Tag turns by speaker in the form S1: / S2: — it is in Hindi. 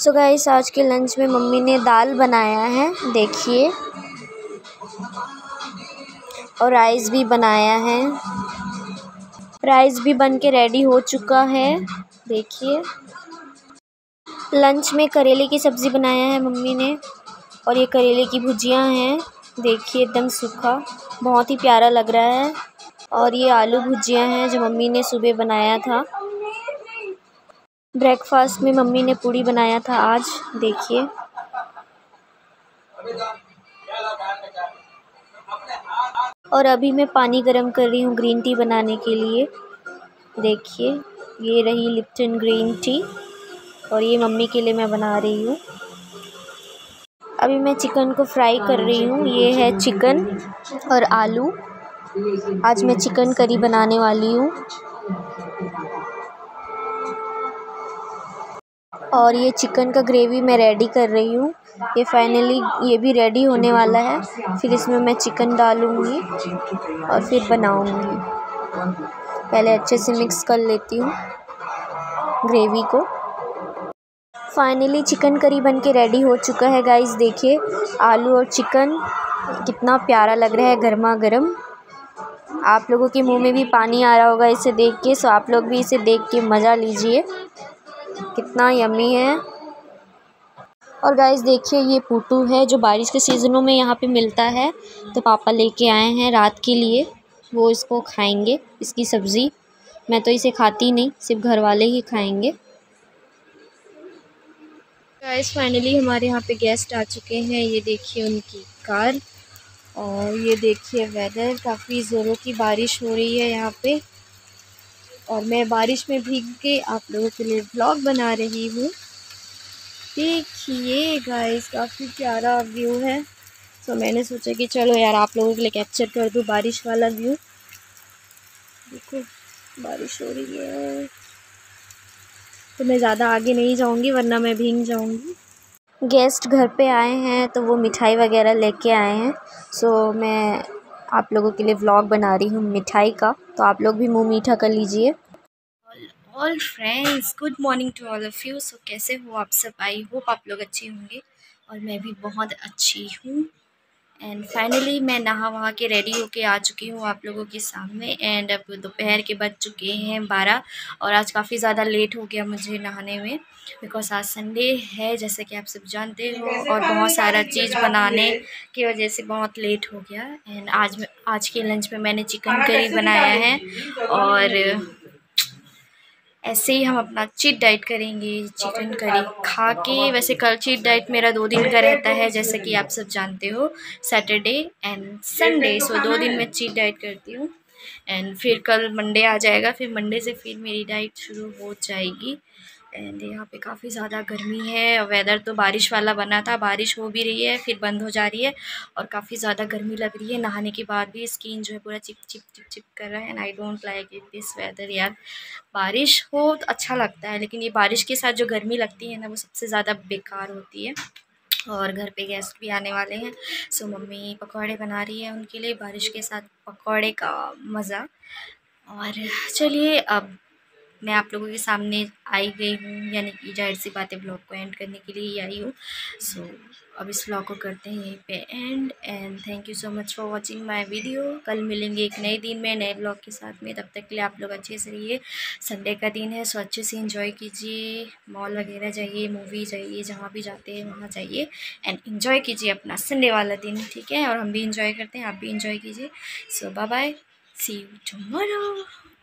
S1: सो गाइस, आज के लंच में मम्मी ने दाल बनाया है, देखिए, और राइस भी बनाया है। राइस भी बन के रेडी हो चुका है, देखिए। लंच में करेले की सब्ज़ी बनाया है मम्मी ने, और ये करेले की भुजियाँ हैं, देखिए, एकदम सूखा, बहुत ही प्यारा लग रहा है। और ये आलू भुजियाँ हैं जो मम्मी ने सुबह बनाया था। ब्रेकफास्ट में मम्मी ने पूड़ी बनाया था आज, देखिए। और अभी मैं पानी गरम कर रही हूँ ग्रीन टी बनाने के लिए, देखिए। ये रही लिप्टन ग्रीन टी, और ये मम्मी के लिए मैं बना रही हूँ। अभी मैं चिकन को फ्राई कर रही हूँ। ये है चिकन और आलू। आज मैं चिकन करी बनाने वाली हूँ। और ये चिकन का ग्रेवी मैं रेडी कर रही हूँ। ये फाइनली ये भी रेडी होने वाला है। फिर इसमें मैं चिकन डालूँगी और फिर बनाऊँगी। पहले अच्छे से मिक्स कर लेती हूँ ग्रेवी को। फाइनली चिकन करी बन के रेडी हो चुका है गाइस, देखिए। आलू और चिकन कितना प्यारा लग रहा है गर्मा गर्म। आप लोगों के मुंह में भी पानी आ रहा होगा इसे देख के, सो आप लोग भी इसे देख के मज़ा लीजिए, कितना यम्मी है। और गाइस देखिए, ये पुटू है जो बारिश के सीज़नों में यहाँ पे मिलता है, तो पापा लेके आए हैं रात के लिए। वो इसको खाएंगे, इसकी सब्ज़ी। मैं तो इसे खाती नहीं, सिर्फ घर वाले ही खाएंगे। गाइस फाइनली हमारे यहाँ पे गेस्ट आ चुके हैं। ये देखिए उनकी कार, और ये देखिए वेदर, काफ़ी ज़ोरों की बारिश हो रही है यहाँ पे। और मैं बारिश में भीग के आप लोगों के लिए व्लॉग बना रही हूँ। देखिए गाइस, काफ़ी प्यारा व्यू है। तो मैंने सोचा कि चलो यार आप लोगों के लिए कैप्चर कर दूँ बारिश वाला व्यू। देखो बारिश हो रही है, तो मैं ज़्यादा आगे नहीं जाऊँगी वरना मैं भीग जाऊँगी। गेस्ट घर पे आए हैं तो वो मिठाई वगैरह लेके आए हैं। सो मैं आप लोगों के लिए व्लॉग बना रही हूँ मिठाई का, तो आप लोग भी मुंह मीठा कर लीजिए। All friends, good morning to all of you. So कैसे हो आप सब? आई होप आप लोग अच्छे होंगे, और मैं भी बहुत अच्छी हूँ। एंड फाइनली मैं नहा वहा के रेडी होके आ चुकी हूँ आप लोगों के सामने। एंड अब दोपहर के बज चुके हैं 12, और आज काफ़ी ज़्यादा लेट हो गया मुझे नहाने में, बिकॉज आज संडे है जैसे कि आप सब जानते हो, और बहुत सारा चीज़ बनाने की वजह से बहुत लेट हो गया। एंड आज के लंच में मैंने चिकन करी बनाया है, और ऐसे ही हम अपना चीट डाइट करेंगे चिकन करी खा के। वैसे कल चीट डाइट मेरा 2 दिन का रहता है, जैसे कि आप सब जानते हो, सैटरडे एंड संडे। सो 2 दिन में चीट डाइट करती हूँ। एंड फिर कल मंडे आ जाएगा, फिर मंडे से फिर मेरी डाइट शुरू हो जाएगी। एंड यहाँ पे काफ़ी ज़्यादा गर्मी है। वेदर तो बारिश वाला बना था, बारिश हो भी रही है फिर बंद हो जा रही है, और काफ़ी ज़्यादा गर्मी लग रही है। नहाने के बाद भी स्किन जो है पूरा चिप चिप चिप चिप कर रहा है। And I don't like it this weather यार। बारिश हो तो अच्छा लगता है, लेकिन ये बारिश के साथ जो गर्मी लगती है ना, वो सबसे ज़्यादा बेकार होती है। और घर पे गेस्ट भी आने वाले हैं, सो मम्मी पकौड़े बना रही है उनके लिए, बारिश के साथ पकौड़े का मज़ा। और चलिए, अब मैं आप लोगों के सामने आई गई हूँ, यानी कि जाहिर सी बात है ब्लॉग को एंड करने के लिए ही आई हूँ। सो अब इस ब्लॉग को करते हैं यहीं पे and thank you so much for watching my video. कल मिलेंगे एक नए दिन में, नए ब्लॉग के साथ में। तब तक के लिए आप लोग अच्छे से रहिए। संडे का दिन है, सो अच्छे से इंजॉय कीजिए। मॉल वगैरह जाइए, मूवी जाइए, जहाँ भी जाते हैं वहाँ जाइए एंड इन्जॉय कीजिए अपना संडे वाला दिन, ठीक है। और हम भी इंजॉय करते हैं, आप भी इंजॉय कीजिए। So bye bye, see you tomorrow.